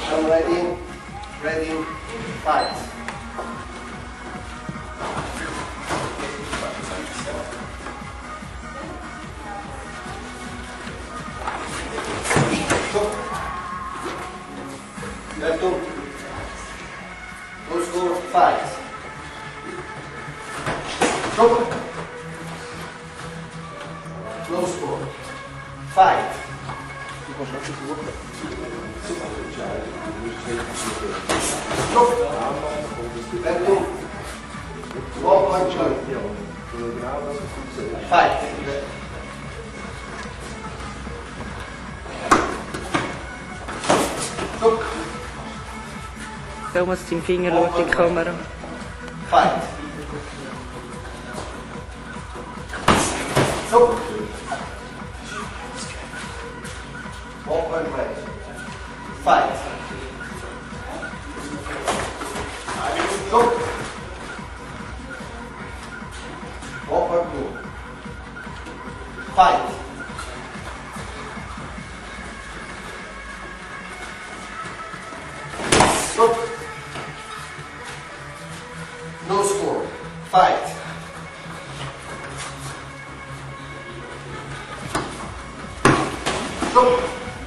I'm ready. Ready. Fight. Let's go. Fight. Stop. No score. Fight. Stop. Let's go. 1.2. Fight. Stop. Thomas, dein Finger schaut in die Kamera. Fight. Stop. 1.5. Fight. Stop. 1.2. Fight. Stop. No score. Fight. Stop.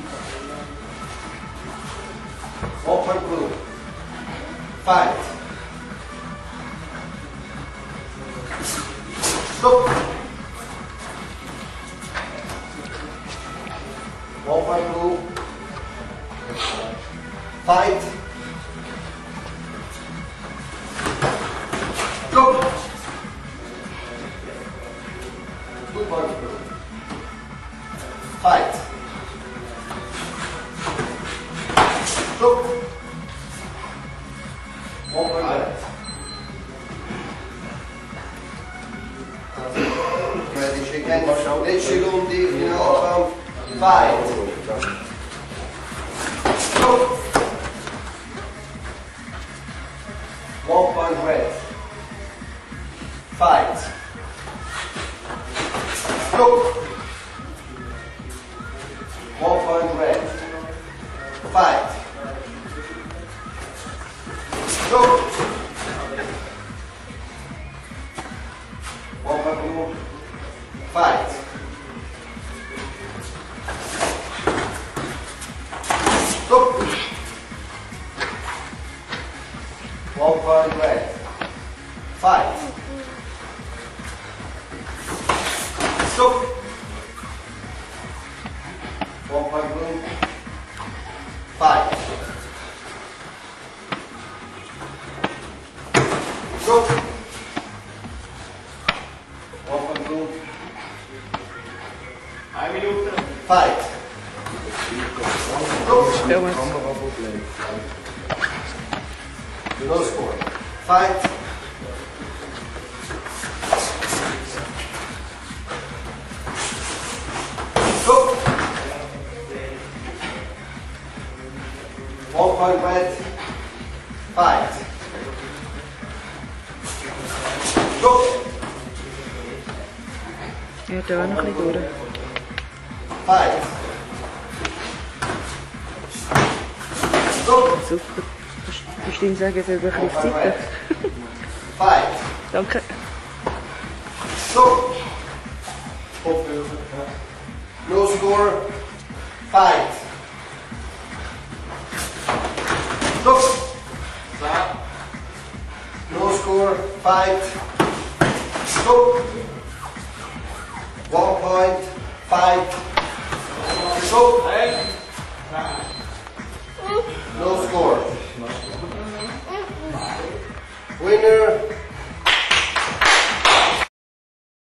1.2. Fight. Stop. 1.2. Fight. Stop. 2.2. Fight. Stop. 1.5. Ready, chicken. 10 secondi fino a fight. Stop. 1 point red. Fight. Stop. 1 point red. Fight. Stop. 1.2. Fight. Stop. 1 point red. Fight. Stop. 1.2. Fight. Stop. 1.2. 1 minuut. Fight. Stop. No score. Fight. Stop. 1 point red. Fight. Stop. Ja, da noch ein bisschen durch. Fight. Stop. Super. Kannst du ihm sagen, er soll ein bisschen auf die Seite? Fight. Danke. Stop. No score. Fight. Stop. No score. Fight. Stop. 1 point. Fight. Stop. No score. Winner.